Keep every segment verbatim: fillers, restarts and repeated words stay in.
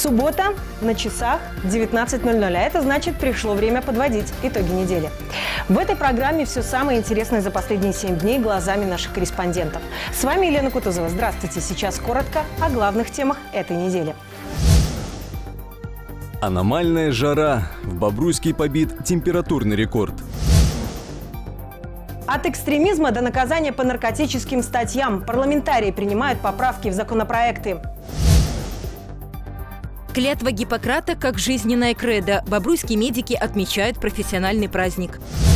Суббота, на часах девятнадцать ноль ноль, а это значит, пришло время подводить итоги недели. В этой программе все самое интересное за последние семь дней глазами наших корреспондентов. С вами Елена Кутузова. Здравствуйте. Сейчас коротко о главных темах этой недели. Аномальная жара. В Бобруйске побит температурный рекорд. От экстремизма до наказания по наркотическим статьям. Парламентарии принимают поправки в законопроекты. Клятва Гиппократа как жизненная кредо. Бобруйские медики отмечают профессиональный праздник.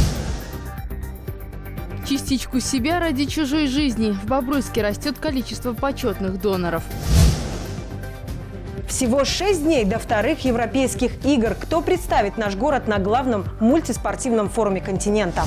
Частичку себя ради чужой жизни. В Бобруйске растет количество почетных доноров. Всего шесть дней до вторых европейских игр. Кто представит наш город на главном мультиспортивном форуме континента?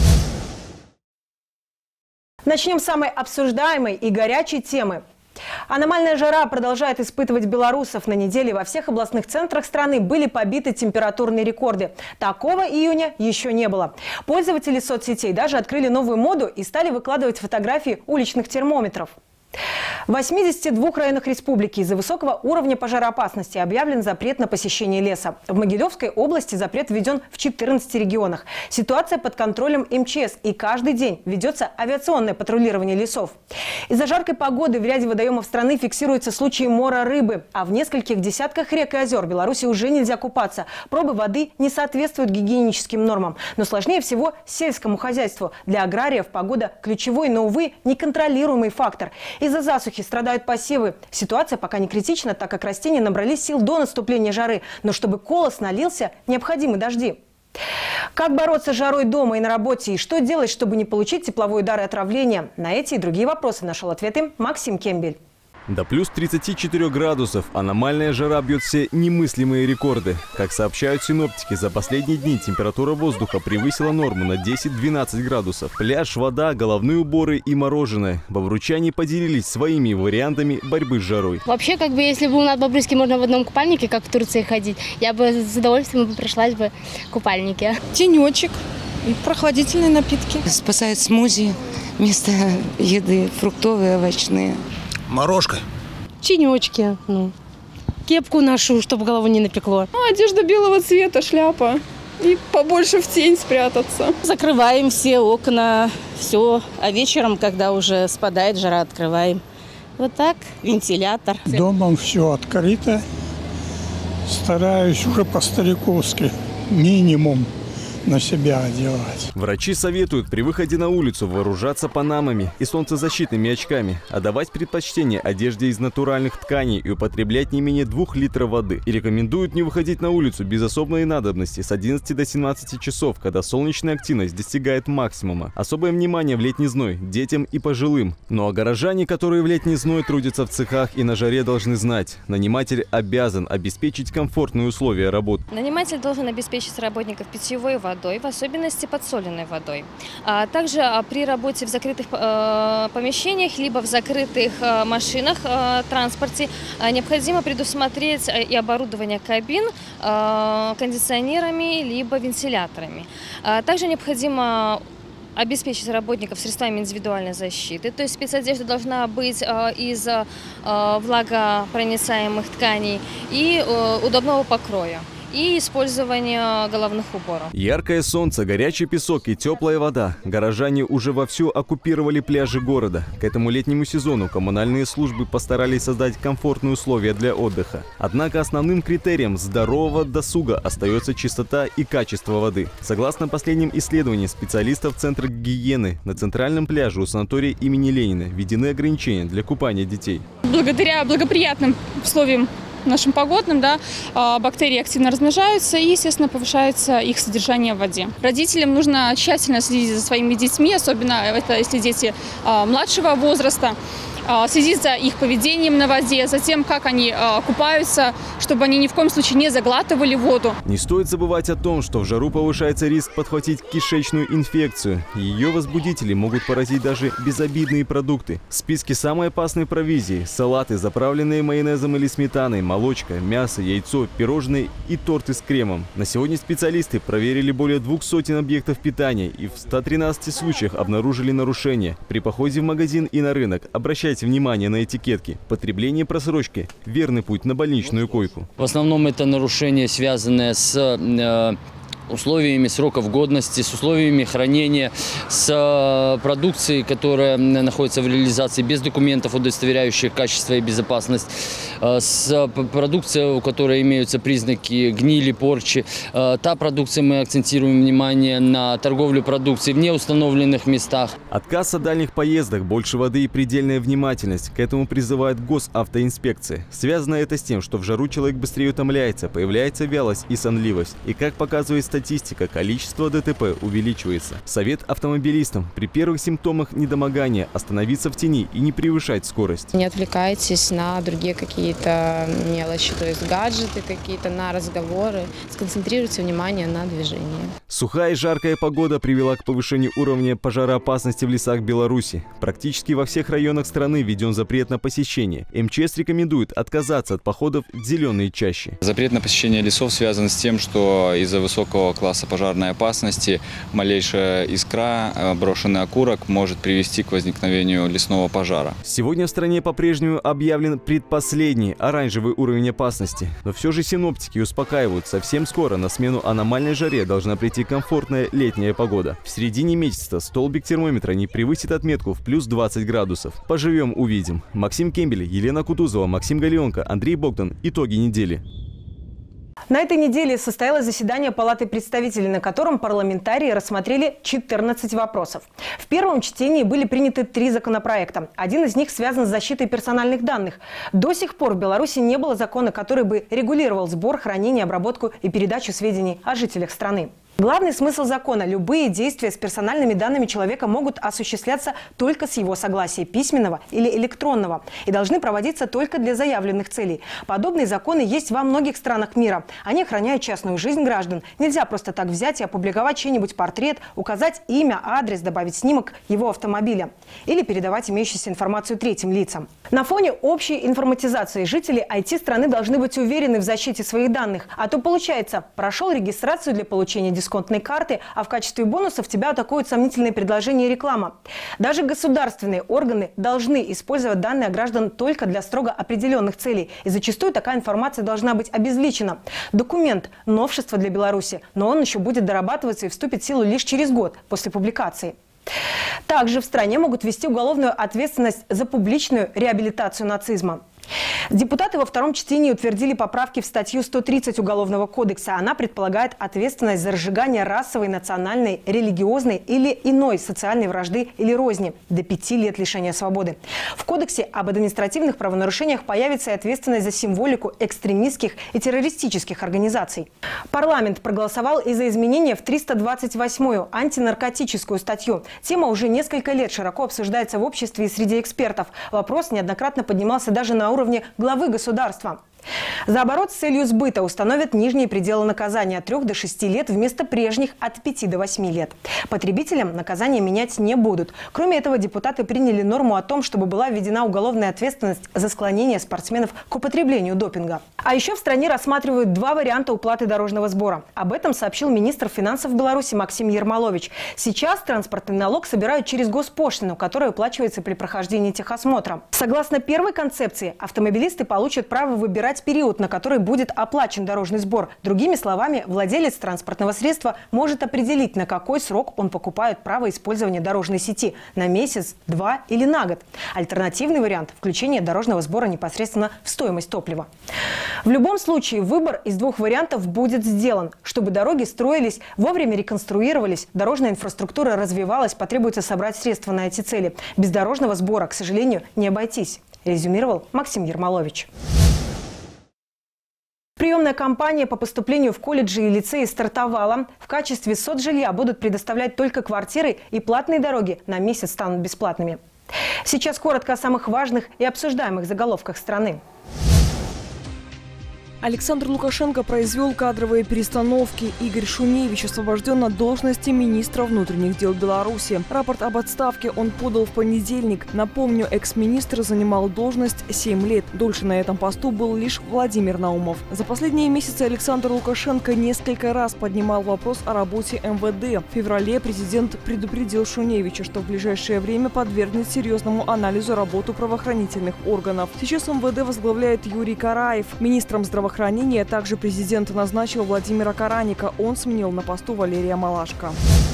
Начнем с самой обсуждаемой и горячей темы. Аномальная жара продолжает испытывать белорусов. На неделе во всех областных центрах страны были побиты температурные рекорды. Такого июня еще не было. Пользователи соцсетей даже открыли новую моду и стали выкладывать фотографии уличных термометров. В восьмидесяти двух районах республики из-за высокого уровня пожароопасности объявлен запрет на посещение леса. В Могилевской области запрет введен в четырнадцати регионах. Ситуация под контролем эм че эс, и каждый день ведется авиационное патрулирование лесов. Из-за жаркой погоды в ряде водоемов страны фиксируются случаи мора рыбы, а в нескольких десятках рек и озер Беларуси уже нельзя купаться. Пробы воды не соответствуют гигиеническим нормам. Но сложнее всего сельскому хозяйству. Для аграриев погода – ключевой, но, увы, неконтролируемый фактор. Из-за засухи страдают посевы. Ситуация пока не критична, так как растения набрались сил до наступления жары. Но чтобы колос налился, необходимы дожди. Как бороться с жарой дома и на работе? И что делать, чтобы не получить тепловой удар и отравление? На эти и другие вопросы нашел ответы Максим Кембель. До плюс тридцати четырёх градусов аномальная жара бьет все немыслимые рекорды. Как сообщают синоптики, за последние дни температура воздуха превысила норму на десять-двенадцать градусов. Пляж, вода, головные уборы и мороженое. Бобручане поделились своими вариантами борьбы с жарой. Вообще, как бы, если бы у нас в Бобруйске можно в одном купальнике, как в Турции, ходить, я бы с удовольствием бы пришлась бы в купальнике. Тенечек и прохладительные напитки. Спасает смузи вместо еды, фруктовые, овощные. Морожка. Тенечки, ну, кепку ношу, чтобы голову не напекло. Ну, одежда белого цвета, шляпа. И побольше в тень спрятаться. Закрываем все окна, все. А вечером, когда уже спадает жара, открываем. Вот так, вентилятор. Домом все открыто. Стараюсь уже по-стариковски минимум на себя одевать. Врачи советуют при выходе на улицу вооружаться панамами и солнцезащитными очками, а давать предпочтение одежде из натуральных тканей и употреблять не менее двух литров воды. И рекомендуют не выходить на улицу без особой надобности с одиннадцати до семнадцати часов, когда солнечная активность достигает максимума. Особое внимание в летний зной детям и пожилым. Ну а горожане, которые в летний зной трудятся в цехах и на жаре, должны знать: наниматель обязан обеспечить комфортные условия работы. Наниматель должен обеспечить работников питьевой водой, водой, в особенности подсоленной водой. А также при работе в закрытых э, помещениях, либо в закрытых э, машинах, э, транспорте, э, необходимо предусмотреть и оборудование кабин э, кондиционерами, либо вентиляторами. А также необходимо обеспечить работников средствами индивидуальной защиты, то есть спецодежда должна быть э, из э, влагопроницаемых тканей и э, удобного покроя. И использование головных уборов. Яркое солнце, горячий песок и теплая вода. Горожане уже вовсю оккупировали пляжи города. К этому летнему сезону коммунальные службы постарались создать комфортные условия для отдыха. Однако основным критерием здорового досуга остается чистота и качество воды. Согласно последним исследованиям специалистов Центра гигиены, на центральном пляже у санатория имени Ленина введены ограничения для купания детей. Благодаря благоприятным условиям нашим погодным, да, бактерии активно размножаются и, естественно, повышается их содержание в воде. Родителям нужно тщательно следить за своими детьми, особенно это если дети младшего возраста. следить за их поведением на воде, за тем, как они купаются, чтобы они ни в коем случае не заглатывали воду. Не стоит забывать о том, что в жару повышается риск подхватить кишечную инфекцию. Ее возбудители могут поразить даже безобидные продукты. В списке самой опасной провизии – салаты, заправленные майонезом или сметаной, молочка, мясо, яйцо, пирожные и торты с кремом. На сегодня специалисты проверили более двух сотен объектов питания и в ста тринадцати случаях обнаружили нарушения. При походе в магазин и на рынок обращайтесь обращайте внимание на этикетки. Потребление просрочки – верный путь на больничную койку. В основном это нарушение, связанное с э, условиями сроков годности, с условиями хранения, с продукцией, которая находится в реализации без документов, удостоверяющих качество и безопасность, с продукцией, у которой имеются признаки гнили, порчи. Та продукция, мы акцентируем внимание на торговлю продукцией в неустановленных местах. Отказ от дальних поездок, больше воды и предельная внимательность. К этому призывает госавтоинспекция. Связано это с тем, что в жару человек быстрее утомляется, появляется вялость и сонливость. И, как показывает статистика, Статистика, количество ДТП увеличивается. Совет автомобилистам: при первых симптомах недомогания остановиться в тени и не превышать скорость. Не отвлекайтесь на другие какие-то мелочи, то есть гаджеты какие-то, на разговоры. Сконцентрируйте внимание на движении. Сухая и жаркая погода привела к повышению уровня пожароопасности в лесах Беларуси. Практически во всех районах страны введен запрет на посещение. эм че эс рекомендует отказаться от походов в зеленые чащи. Запрет на посещение лесов связан с тем, что из-за высокого класса пожарной опасности малейшая искра, брошенный окурок может привести к возникновению лесного пожара. Сегодня в стране по-прежнему объявлен предпоследний оранжевый уровень опасности. Но все же синоптики успокаивают: совсем скоро на смену аномальной жаре должна прийти комфортная летняя погода. В середине месяца столбик термометра не превысит отметку в плюс двадцать градусов. Поживем – увидим. Максим Кембель, Елена Кутузова, Максим Галионко, Андрей Богдан. Итоги недели. На этой неделе состоялось заседание Палаты представителей, на котором парламентарии рассмотрели четырнадцать вопросов. В первом чтении были приняты три законопроекта. Один из них связан с защитой персональных данных. До сих пор в Беларуси не было закона, который бы регулировал сбор, хранение, обработку и передачу сведений о жителях страны. Главный смысл закона – любые действия с персональными данными человека могут осуществляться только с его согласия, письменного или электронного, и должны проводиться только для заявленных целей. Подобные законы есть во многих странах мира. Они охраняют частную жизнь граждан. Нельзя просто так взять и опубликовать чей-нибудь портрет, указать имя, адрес, добавить снимок его автомобиля или передавать имеющуюся информацию третьим лицам. На фоне общей информатизации жители ай ти страны должны быть уверены в защите своих данных. А то получается, прошел регистрацию для получения дисконтной карты, а в качестве бонусов тебя атакуют сомнительные предложения и реклама. Даже государственные органы должны использовать данные о граждан только для строго определенных целей. И зачастую такая информация должна быть обезличена. Документ – новшество для Беларуси, но он еще будет дорабатываться и вступит в силу лишь через год после публикации. Также в стране могут ввести уголовную ответственность за публичную реабилитацию нацизма. Депутаты во втором чтении утвердили поправки в статью сто тридцать Уголовного кодекса. Она предполагает ответственность за разжигание расовой, национальной, религиозной или иной социальной вражды или розни до пяти лет лишения свободы. В кодексе об административных правонарушениях появится и ответственность за символику экстремистских и террористических организаций. Парламент проголосовал и за изменения в триста двадцать восьмую антинаркотическую статью. Тема уже несколько лет широко обсуждается в обществе и среди экспертов. Вопрос неоднократно поднимался даже на уровне главы государства. За оборот с целью сбыта установят нижние пределы наказания от трёх до шести лет вместо прежних от пяти до восьми лет. Потребителям наказания менять не будут. Кроме этого, депутаты приняли норму о том, чтобы была введена уголовная ответственность за склонение спортсменов к употреблению допинга. А еще в стране рассматривают два варианта уплаты дорожного сбора. Об этом сообщил министр финансов Беларуси Максим Ермолович. Сейчас транспортный налог собирают через госпошлину, которая уплачивается при прохождении техосмотра. Согласно первой концепции, автомобилисты получат право выбирать период, на который будет оплачен дорожный сбор. Другими словами, владелец транспортного средства может определить, на какой срок он покупает право использования дорожной сети – на месяц, два или на год. Альтернативный вариант – включение дорожного сбора непосредственно в стоимость топлива. В любом случае, выбор из двух вариантов будет сделан. Чтобы дороги строились, вовремя реконструировались, дорожная инфраструктура развивалась, потребуется собрать средства на эти цели. Без дорожного сбора, к сожалению, не обойтись, резюмировал Максим Ермолович. Приемная кампания по поступлению в колледжи и лицеи стартовала. В качестве соцжилья будут предоставлять только квартиры, и платные дороги на месяц станут бесплатными. Сейчас коротко о самых важных и обсуждаемых заголовках страны. Александр Лукашенко произвел кадровые перестановки. Игорь Шуневич освобожден от должности министра внутренних дел Беларуси. Рапорт об отставке он подал в понедельник. Напомню, экс-министр занимал должность семь лет. Дольше на этом посту был лишь Владимир Наумов. За последние месяцы Александр Лукашенко несколько раз поднимал вопрос о работе эм вэ дэ. В феврале президент предупредил Шуневича, что в ближайшее время подвергнет серьезному анализу работу правоохранительных органов. Сейчас эм вэ дэ возглавляет Юрий Караев. Министром здравоохранения также президент назначил Владимира Караника. Он сменил на посту Валерия Малашко.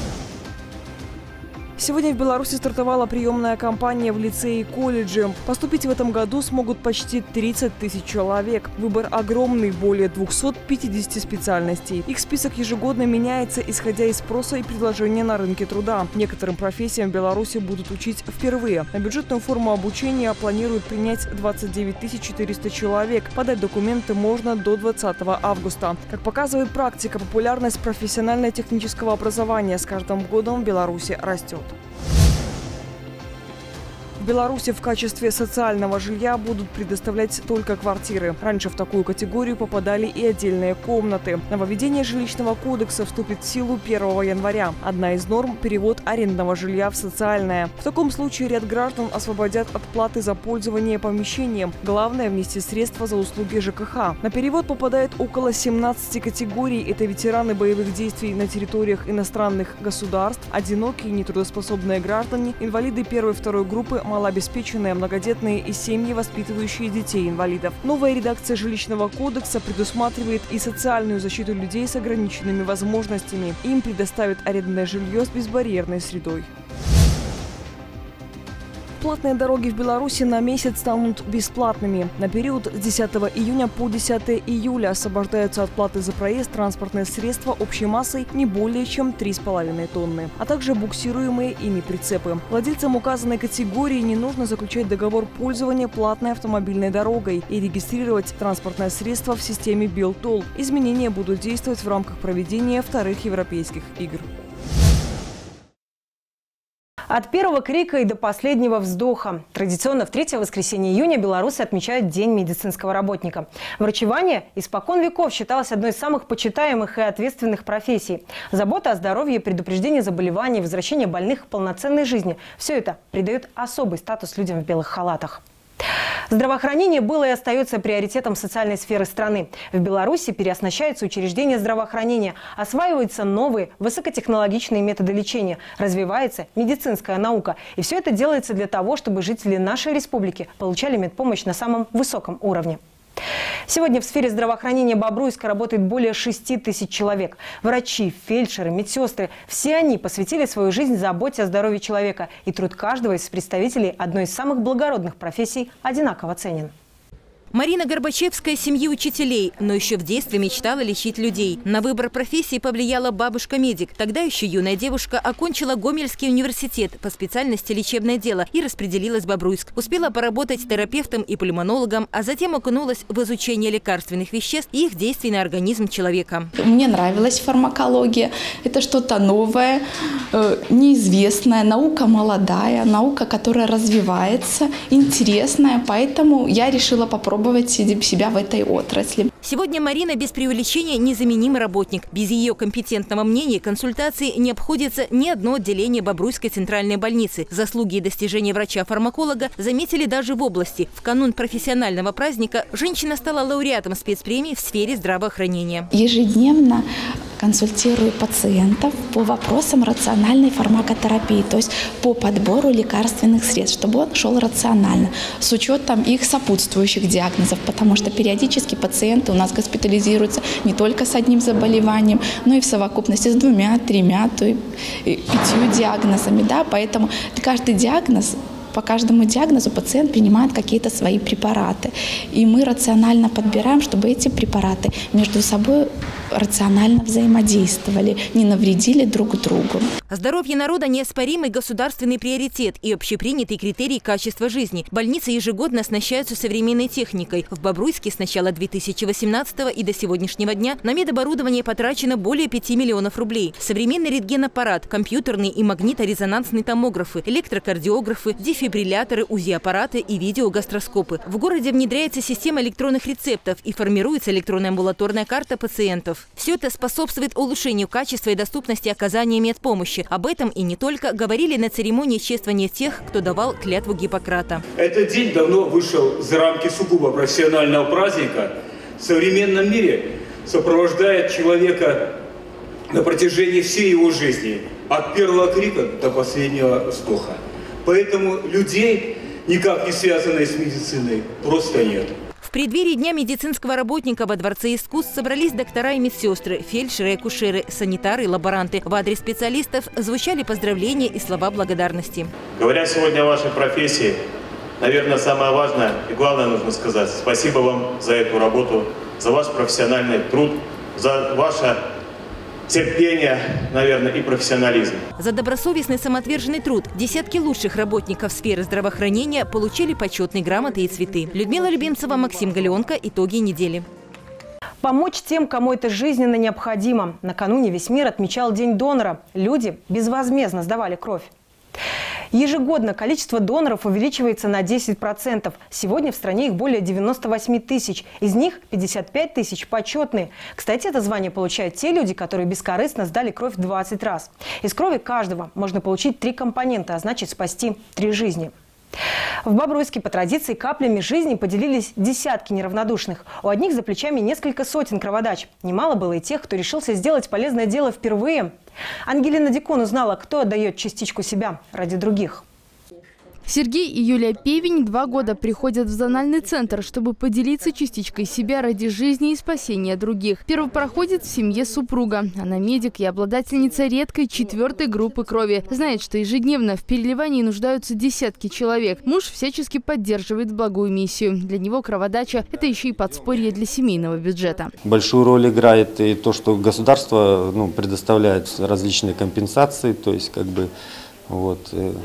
Сегодня в Беларуси стартовала приемная кампания в лицеи и колледже. Поступить в этом году смогут почти тридцать тысяч человек. Выбор огромный – более двухсот пятидесяти специальностей. Их список ежегодно меняется, исходя из спроса и предложения на рынке труда. Некоторым профессиям в Беларуси будут учить впервые. На бюджетную форму обучения планируют принять двадцать девять тысяч четыреста человек. Подать документы можно до двадцатого августа. Как показывает практика, популярность профессионально-технического образования с каждым годом в Беларуси растет. В Беларуси в качестве социального жилья будут предоставлять только квартиры. Раньше в такую категорию попадали и отдельные комнаты. Нововведение жилищного кодекса вступит в силу первого января. Одна из норм – перевод арендного жилья в социальное. В таком случае ряд граждан освободят от платы за пользование помещением. Главное – внести средства за услуги жэ ка ха. На перевод попадает около семнадцати категорий. Это ветераны боевых действий на территориях иностранных государств, одинокие нетрудоспособные граждане, инвалиды первой и второй группы, малообеспеченные, многодетные и семьи, воспитывающие детей-инвалидов. Новая редакция жилищного кодекса предусматривает и социальную защиту людей с ограниченными возможностями. Им предоставят арендное жилье с безбарьерной средой. Платные дороги в Беларуси на месяц станут бесплатными. На период с десятого июня по десятое июля освобождаются от платы за проезд транспортные средства общей массой не более чем три с половиной тонны, а также буксируемые ими прицепы. Владельцам указанной категории не нужно заключать договор пользования платной автомобильной дорогой и регистрировать транспортное средство в системе Белтол. Изменения будут действовать в рамках проведения вторых европейских игр. От первого крика и до последнего вздоха. Традиционно в третье воскресенье июня белорусы отмечают День медицинского работника. Врачевание испокон веков считалось одной из самых почитаемых и ответственных профессий. Забота о здоровье, предупреждение заболеваний, возвращение больных к полноценной жизни – все это придает особый статус людям в белых халатах. Здравоохранение было и остается приоритетом социальной сферы страны. В Беларуси переоснащаются учреждения здравоохранения, осваиваются новые высокотехнологичные методы лечения, развивается медицинская наука. И все это делается для того, чтобы жители нашей республики получали медпомощь на самом высоком уровне. Сегодня в сфере здравоохранения Бобруйска работает более шести тысяч человек. Врачи, фельдшеры, медсестры – все они посвятили свою жизнь заботе о здоровье человека. И труд каждого из представителей одной из самых благородных профессий одинаково ценен. Марина Горбачевская – семьи учителей, но еще в детстве мечтала лечить людей. На выбор профессии повлияла бабушка-медик. Тогда еще юная девушка окончила Гомельский университет по специальности лечебное дело и распределилась в Бобруйск. Успела поработать терапевтом и пульмонологом, а затем окунулась в изучение лекарственных веществ и их действий на организм человека. Мне нравилась фармакология. Это что-то новое, неизвестное, наука молодая, наука, которая развивается, интересная. Поэтому я решила попробовать себя в этой отрасли. Сегодня Марина без преувеличения незаменимый работник. Без ее компетентного мнения консультации не обходится ни одно отделение Бобруйской центральной больницы. Заслуги и достижения врача-фармаколога заметили даже в области. В канун профессионального праздника женщина стала лауреатом спецпремии в сфере здравоохранения. Ежедневно консультирую пациентов по вопросам рациональной фармакотерапии, то есть по подбору лекарственных средств, чтобы он шел рационально, с учетом их сопутствующих диагнозов, потому что периодически пациенты у нас госпитализируются не только с одним заболеванием, но и в совокупности с двумя, тремя, то и пятью диагнозами. Да? Поэтому каждый диагноз, по каждому диагнозу пациент принимает какие-то свои препараты. И мы рационально подбираем, чтобы эти препараты между собой рационально взаимодействовали, не навредили друг другу. Здоровье народа – неоспоримый государственный приоритет и общепринятый критерий качества жизни. Больницы ежегодно оснащаются современной техникой. В Бобруйске с начала две тысячи восемнадцатого и до сегодняшнего дня на медоборудование потрачено более пяти миллионов рублей. Современный рентгенаппарат, компьютерный и магниторезонансный томографы, электрокардиографы, дефибрилляторы, УЗИ-аппараты и видеогастроскопы. В городе внедряется система электронных рецептов и формируется электронная амбулаторная карта пациентов. Все это способствует улучшению качества и доступности оказания медпомощи. Об этом и не только говорили на церемонии чествования тех, кто давал клятву Гиппократа. Этот день давно вышел за рамки сугубо профессионального праздника. В современном мире сопровождает человека на протяжении всей его жизни, от первого крика до последнего вздоха. Поэтому людей, никак не связанных с медициной, просто нет. В преддверии Дня медицинского работника во Дворце искусств собрались доктора и медсестры, фельдшеры и акушеры, санитары и лаборанты. В адрес специалистов звучали поздравления и слова благодарности. Говоря сегодня о вашей профессии, наверное, самое важное и главное нужно сказать: спасибо вам за эту работу, за ваш профессиональный труд, за ваше терпение, наверное, и профессионализм. За добросовестный самоотверженный труд десятки лучших работников сферы здравоохранения получили почетные грамоты и цветы. Людмила Любимцева, Максим Галеонко. Итоги недели. Помочь тем, кому это жизненно необходимо. Накануне весь мир отмечал День донора. Люди безвозмездно сдавали кровь. Ежегодно количество доноров увеличивается на десять процентов. Сегодня в стране их более девяноста восьми тысяч. Из них пятьдесят пять тысяч почетные. Кстати, это звание получают те люди, которые бескорыстно сдали кровь двадцать раз. Из крови каждого можно получить три компонента, а значит спасти три жизни. В Бобруйске по традиции каплями жизни поделились десятки неравнодушных. У одних за плечами несколько сотен кроводач. Немало было и тех, кто решился сделать полезное дело впервые. Ангелина Дикон узнала, кто отдает частичку себя ради других. Сергей и Юлия Певень два года приходят в зональный центр, чтобы поделиться частичкой себя ради жизни и спасения других. Первопроходец в семье супруга. Она медик и обладательница редкой четвертой группы крови. Знает, что ежедневно в переливании нуждаются десятки человек. Муж всячески поддерживает благую миссию. Для него кроводача – это еще и подспорье для семейного бюджета. Большую роль играет и то, что государство ну, предоставляет различные компенсации, то есть как бы вот...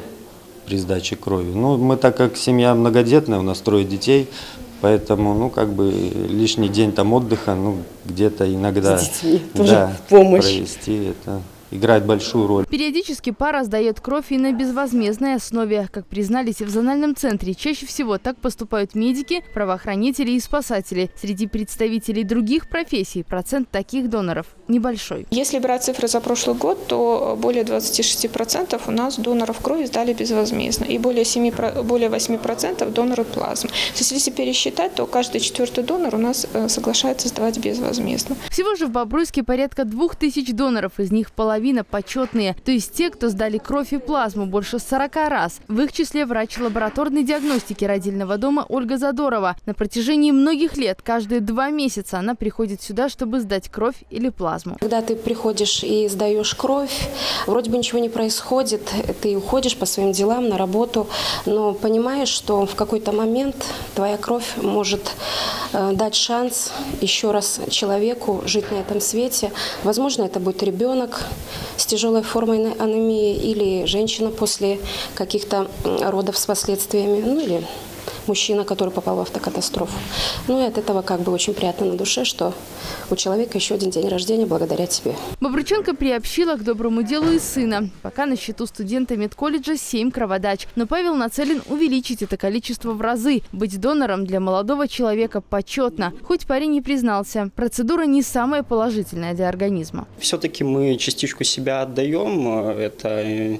при сдаче крови. Ну, мы, так как семья многодетная, у нас трое детей, поэтому, ну, как бы лишний день там отдыха, ну, где-то иногда с детьми тоже да, помощь. Провести это. Играет большую роль. Периодически пара сдает кровь и на безвозмездной основе. Как признались в зональном центре, чаще всего так поступают медики, правоохранители и спасатели. Среди представителей других профессий процент таких доноров небольшой. Если брать цифры за прошлый год, то более двадцати шести процентов у нас доноров крови сдали безвозмездно. И более, семи, более восьми процентов доноры плазмы. То есть, если пересчитать, то каждый четвертый донор у нас соглашается сдавать безвозмездно. Всего же в Бобруйске порядка двух тысяч доноров, из них половина почетные, то есть те, кто сдали кровь и плазму больше сорока раз. В их числе врач лабораторной диагностики родильного дома Ольга Задорова. На протяжении многих лет, каждые два месяца она приходит сюда, чтобы сдать кровь или плазму. Когда ты приходишь и сдаешь кровь, вроде бы ничего не происходит, ты уходишь по своим делам на работу, но понимаешь, что в какой-то момент твоя кровь может э, дать шанс еще раз человеку жить на этом свете. Возможно, это будет ребенок с тяжелой формой анемии или женщина после каких-то родов с последствиями, ну или мужчина, который попал в автокатастрофу. Ну и от этого как бы очень приятно на душе, что у человека еще один день рождения благодаря тебе. Бобрученко приобщила к доброму делу и сына. Пока на счету студента медколледжа семь кроводач. Но Павел нацелен увеличить это количество в разы. Быть донором для молодого человека почетно. Хоть парень не признался, процедура не самая положительная для организма. Все-таки мы частичку себя отдаем. Это...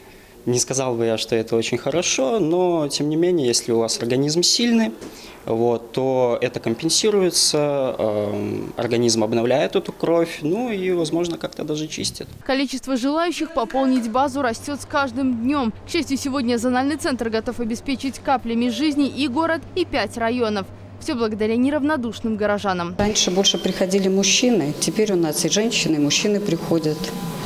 Не сказал бы я, что это очень хорошо, но тем не менее, если у вас организм сильный, вот, то это компенсируется, э, организм обновляет эту кровь, ну и, возможно, как-то даже чистит. Количество желающих пополнить базу растет с каждым днем. К счастью, сегодня зональный центр готов обеспечить каплями жизни и город, и пять районов. Все благодаря неравнодушным горожанам. Раньше больше приходили мужчины, теперь у нас и женщины, и мужчины приходят.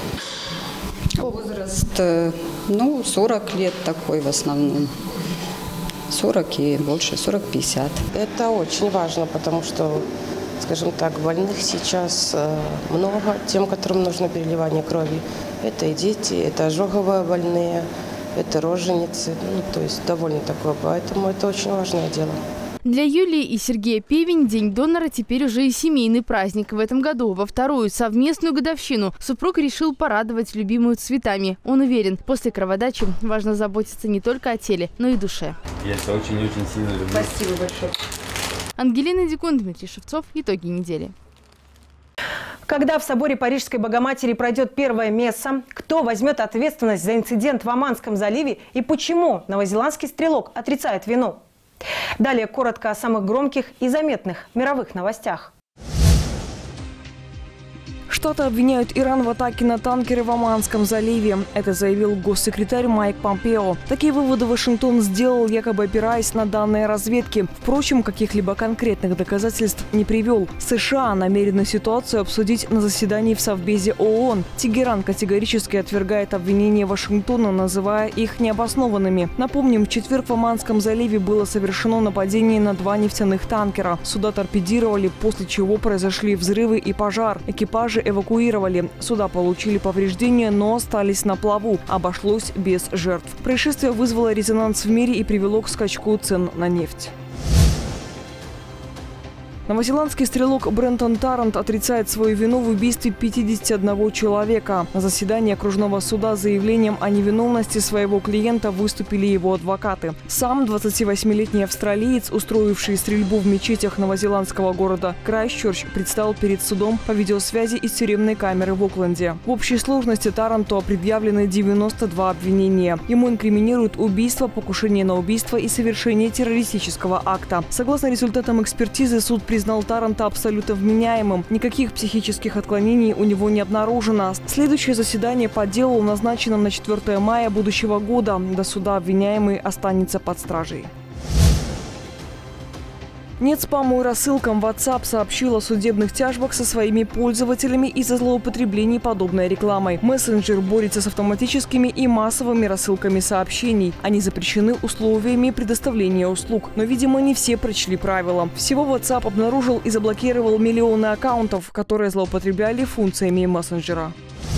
Возраст, ну, сорок лет такой в основном. сорок и больше, сорок-пятьдесят. Это очень важно, потому что скажем так, больных сейчас много, тем, которым нужно переливание крови. Это и дети, это ожоговые больные, это роженицы, ну, то есть довольно такое, поэтому это очень важное дело. Для Юлии и Сергея Певень День донора теперь уже и семейный праздник. В этом году, во вторую совместную годовщину, супруг решил порадовать любимую цветами. Он уверен, после кроводачи важно заботиться не только о теле, но и душе. Я тебя очень-очень сильно люблю. Спасибо большое. Ангелина Дикун, Дмитрий Шевцов. Итоги недели. Когда в соборе Парижской Богоматери пройдет первая месса, кто возьмет ответственность за инцидент в Оманском заливе и почему новозеландский стрелок отрицает вину? Далее коротко о самых громких и заметных мировых новостях. Штаты обвиняют Иран в атаке на танкеры в Оманском заливе. Это заявил госсекретарь Майк Помпео. Такие выводы Вашингтон сделал, якобы опираясь на данные разведки. Впрочем, каких-либо конкретных доказательств не привел. США намерены ситуацию обсудить на заседании в Совбезе ООН. Тегеран категорически отвергает обвинения Вашингтона, называя их необоснованными. Напомним, в четверг в Оманском заливе было совершено нападение на два нефтяных танкера. Суда торпедировали, после чего произошли взрывы и пожар. Экипажи эвакуировали. Суда получили повреждения, но остались на плаву. Обошлось без жертв. Происшествие вызвало резонанс в мире и привело к скачку цен на нефть. Новозеландский стрелок Брентон Тарант отрицает свою вину в убийстве пятидесяти одного человека. На заседании окружного суда с заявлением о невиновности своего клиента выступили его адвокаты. Сам двадцативосьмилетний австралиец, устроивший стрельбу в мечетях новозеландского города Крайстчерч, предстал перед судом по видеосвязи из тюремной камеры в Окленде. В общей сложности Таранту предъявлены девяносто два обвинения. Ему инкриминируют убийство, покушение на убийство и совершение террористического акта. Согласно результатам экспертизы, суд признал признал Таранта абсолютно вменяемым. Никаких психических отклонений у него не обнаружено. Следующее заседание по делу назначено на четвёртое мая будущего года. До суда обвиняемый останется под стражей. Нет спаму и рассылкам. WhatsApp сообщил о судебных тяжбах со своими пользователями из-за злоупотреблений подобной рекламой. Мессенджер борется с автоматическими и массовыми рассылками сообщений. Они запрещены условиями предоставления услуг. Но, видимо, не все прочли правила. Всего WhatsApp обнаружил и заблокировал миллионы аккаунтов, которые злоупотребляли функциями мессенджера.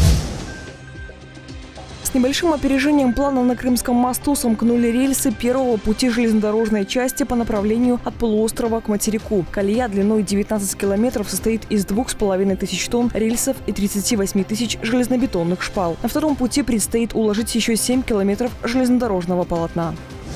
С небольшим опережением плана на Крымском мосту сомкнули рельсы первого пути железнодорожной части по направлению от полуострова к материку. Колея длиной девятнадцать километров состоит из двух с половиной тысяч тонн рельсов и тридцати восьми тысяч железнобетонных шпал. На втором пути предстоит уложить еще семь километров железнодорожного полотна.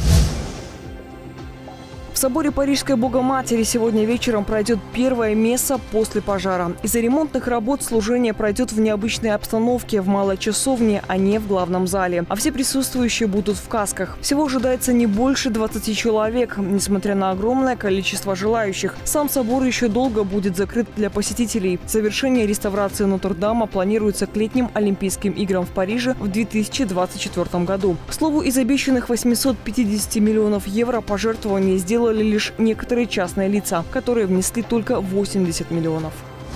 В соборе Парижской Богоматери сегодня вечером пройдет первая месса после пожара. Из-за ремонтных работ служение пройдет в необычной обстановке в малой часовне, а не в главном зале. А все присутствующие будут в касках. Всего ожидается не больше двадцати человек, несмотря на огромное количество желающих. Сам собор еще долго будет закрыт для посетителей. Завершение реставрации Нотр-Дама планируется к летним Олимпийским играм в Париже в две тысячи двадцать четвёртом году. К слову, из обещанных восьмисот пятидесяти миллионов евро пожертвований сделали лишь некоторые частные лица, которые внесли только восемьдесят миллионов.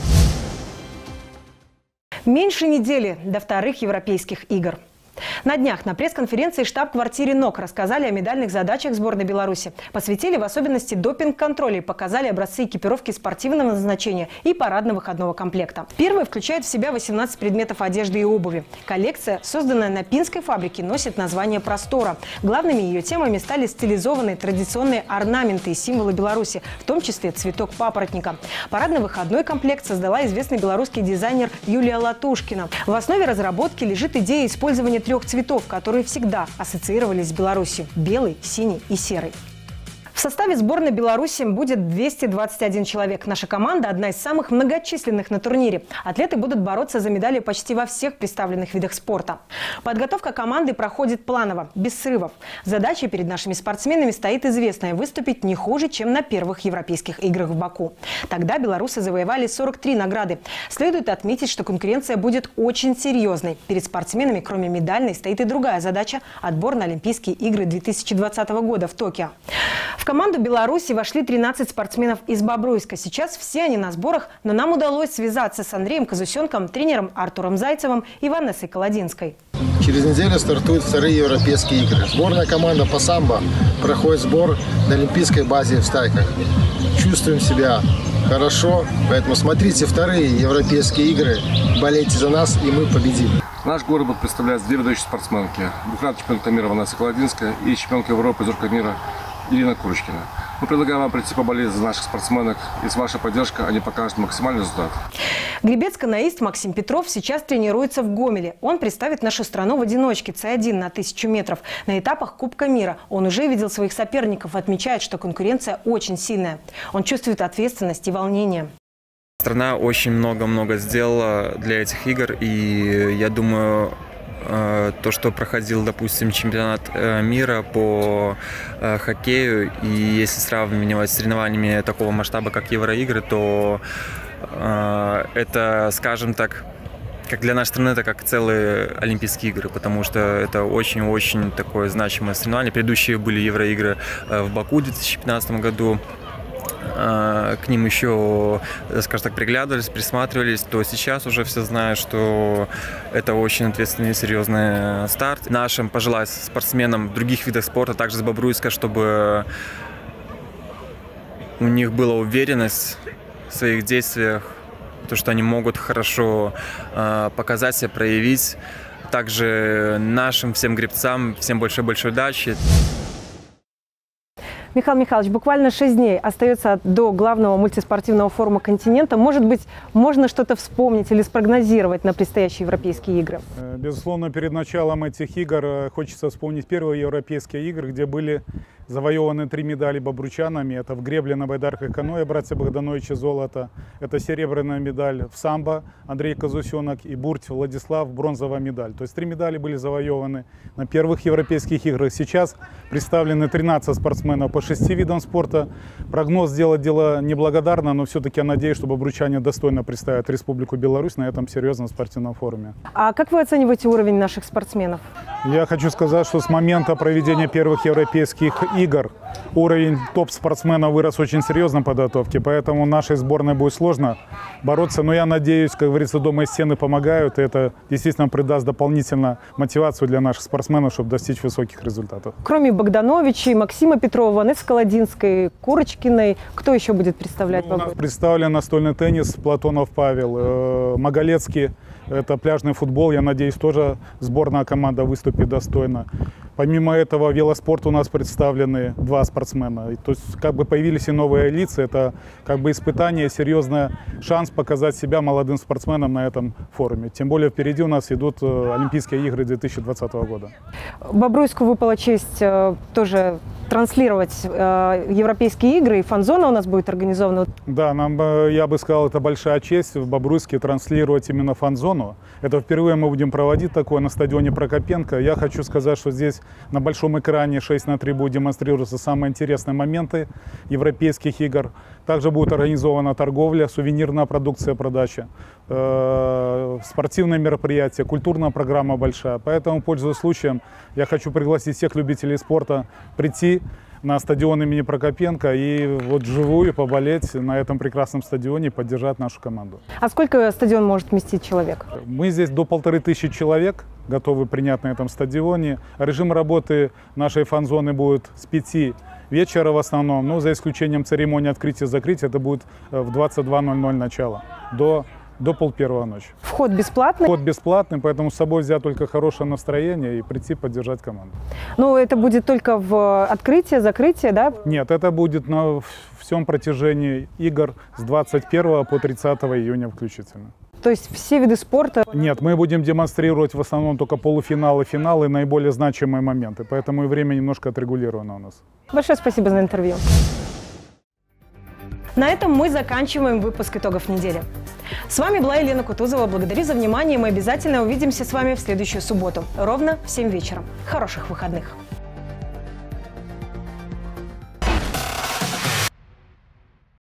Меньше недели до вторых европейских игр. На днях на пресс-конференции штаб-квартире НОК рассказали о медальных задачах сборной Беларуси. Посвятили в особенности допинг-контролю и показали образцы экипировки спортивного назначения и парадно-выходного комплекта. Первый включает в себя восемнадцать предметов одежды и обуви. Коллекция, созданная на пинской фабрике, носит название «Простора». Главными ее темами стали стилизованные традиционные орнаменты и символы Беларуси, в том числе цветок папоротника. Парадно-выходной комплект создала известный белорусский дизайнер Юлия Латушкина. В основе разработки лежит идея использования трех цветов, которые всегда ассоциировались с Беларусью – белый, синий и серый. В составе сборной Беларуси будет двести двадцать один человек. Наша команда – одна из самых многочисленных на турнире. Атлеты будут бороться за медали почти во всех представленных видах спорта. Подготовка команды проходит планово, без срывов. Задачей перед нашими спортсменами стоит известная – выступить не хуже, чем на первых европейских играх в Баку. Тогда белорусы завоевали сорок три награды. Следует отметить, что конкуренция будет очень серьезной. Перед спортсменами, кроме медальной, стоит и другая задача – отбор на Олимпийские игры две тысячи двадцатого года в Токио. В команду Беларуси вошли тринадцать спортсменов из Бобруйска. Сейчас все они на сборах, но нам удалось связаться с Андреем Казусенком, тренером Артуром Зайцевым и Ванессой Колодинской. Через неделю стартуют вторые европейские игры. Сборная команда по самбо проходит сбор на олимпийской базе в Стайках. Чувствуем себя хорошо. Поэтому смотрите вторые европейские игры, болейте за нас, и мы победим. Наш город будет представлять две выдающие спортсменки. Двукратная чемпионка мира Ванесса Колодинская и чемпионка Европы, зорка мира Ирина Курочкина. Мы предлагаем вам прийти поболеть за наших спортсменок, и с вашей поддержкой они покажут максимальный результат. Гребец-каноист Максим Петров сейчас тренируется в Гомеле. Он представит нашу страну в одиночке С один на тысячу метров на этапах Кубка мира. Он уже видел своих соперников, отмечает, что конкуренция очень сильная. Он чувствует ответственность и волнение. Страна очень много-много сделала для этих игр, и я думаю, то, что проходил, допустим, чемпионат мира по хоккею, и если сравнивать с соревнованиями такого масштаба, как Евроигры, то это, скажем так, как для нашей страны, это как целые Олимпийские игры, потому что это очень-очень такое значимое соревнование. Предыдущие были Евроигры в Баку в две тысячи пятнадцатом году. К ним еще, скажем так, приглядывались, присматривались, то сейчас уже все знают, что это очень ответственный и серьезный старт. Нашим пожелать спортсменам в других видах спорта, также с Бобруйска, чтобы у них была уверенность в своих действиях, то, что они могут хорошо показать себя, проявить. Также нашим всем гребцам всем большой-большой удачи. Михаил Михайлович, буквально шесть дней остается до главного мультиспортивного форума континента. Может быть, можно что-то вспомнить или спрогнозировать на предстоящие европейские игры? Безусловно, перед началом этих игр хочется вспомнить первые европейские игры, где были завоеваны три медали бобручанами. Это в гребле на байдарках каноэ братья Богдановичи золото. Это серебряная медаль в самбо Андрей Казусенок и Бурть Владислав бронзовая медаль. То есть три медали были завоеваны на первых европейских играх. Сейчас представлены тринадцать спортсменов по шести видам спорта. Прогноз сделать дело неблагодарно, но все-таки я надеюсь, что бобручане достойно представят Республику Беларусь на этом серьезном спортивном форуме. А как вы оцениваете уровень наших спортсменов? Я хочу сказать, что с момента проведения первых европейских игр уровень топ-спортсменов вырос очень серьезно в подготовке, поэтому нашей сборной будет сложно бороться. Но я надеюсь, как говорится, дома и стены помогают, и это действительно придаст дополнительно мотивацию для наших спортсменов, чтобы достичь высоких результатов. Кроме Богдановичей, Максима Петрова, Ванессы Колодинской, Курочкиной, кто еще будет представлять? Ну, у нас представлен настольный теннис, Платонов Павел, э, Маголецкий, это пляжный футбол, я надеюсь, тоже сборная команда выступит достойно. Помимо этого, велоспорт у нас представлены два спортсмена. То есть как бы появились и новые лица, это как бы испытание, серьезный шанс показать себя молодым спортсменам на этом форуме. Тем более впереди у нас идут Олимпийские игры две тысячи двадцатого года. Бобруйску выпала честь тоже транслировать европейские игры, и фан-зона у нас будет организована. Да, нам, я бы сказал, это большая честь в Бобруйске транслировать именно фан-зону. Это впервые мы будем проводить такое на стадионе Прокопенко. Я хочу сказать, что здесь на большом экране шесть на три будут демонстрироваться самые интересные моменты европейских игр. Также будет организована торговля, сувенирная продукция, продача, э, спортивные мероприятия, культурная программа большая. Поэтому, пользуясь случаем, я хочу пригласить всех любителей спорта прийти на стадион имени Прокопенко и вот вживую поболеть на этом прекрасном стадионе и поддержать нашу команду. А сколько стадион может вместить человек? Мы здесь до полторы тысячи человек готовы принять на этом стадионе. Режим работы нашей фан-зоны будет с пяти вечера в основном, но за исключением церемонии открытия-закрытия, это будет в двадцать два ноль ноль начало, до до пол первого ночи. Вход бесплатный? Вход бесплатный, поэтому с собой взять только хорошее настроение и прийти поддержать команду. Ну, это будет только в открытие, закрытие, да? Нет, это будет на всем протяжении игр с двадцать первого по тридцатое июня включительно. То есть все виды спорта? Нет, мы будем демонстрировать в основном только полуфиналы, финалы, наиболее значимые моменты, поэтому и время немножко отрегулировано у нас. Большое спасибо за интервью. На этом мы заканчиваем выпуск итогов недели. С вами была Елена Кутузова. Благодарю за внимание. Мы обязательно увидимся с вами в следующую субботу. Ровно в семь вечера. Хороших выходных.